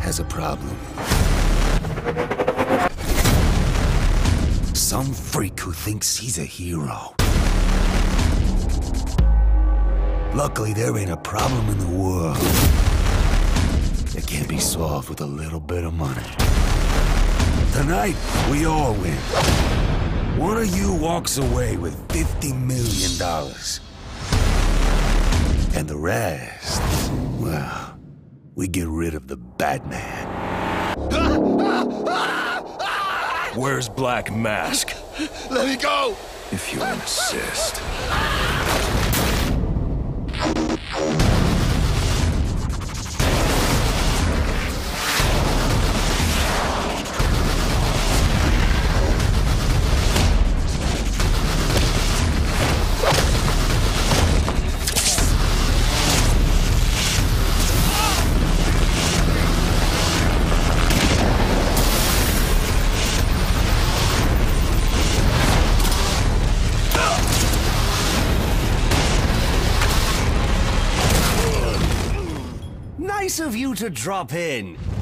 has a problem. Some freak who thinks he's a hero. Luckily, there ain't a problem in the world that can't be solved with a little bit of money. Tonight, we all win. One of you walks away with $50 million. And the rest, well, we get rid of the Batman. Where's Black Mask? Let me go! If you insist. Nice of you to drop in.